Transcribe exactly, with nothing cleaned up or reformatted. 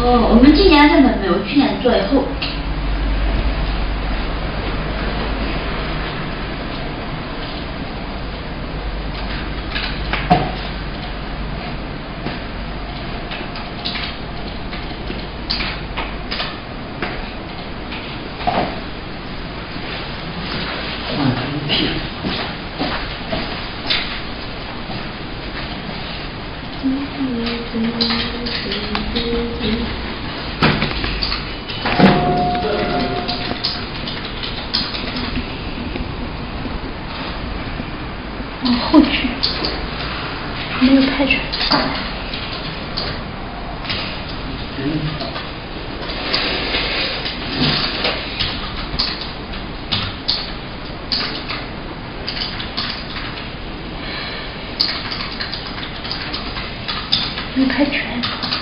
哦，我们今年这门没有，去年做以后。往后去，没有太准。没有太全。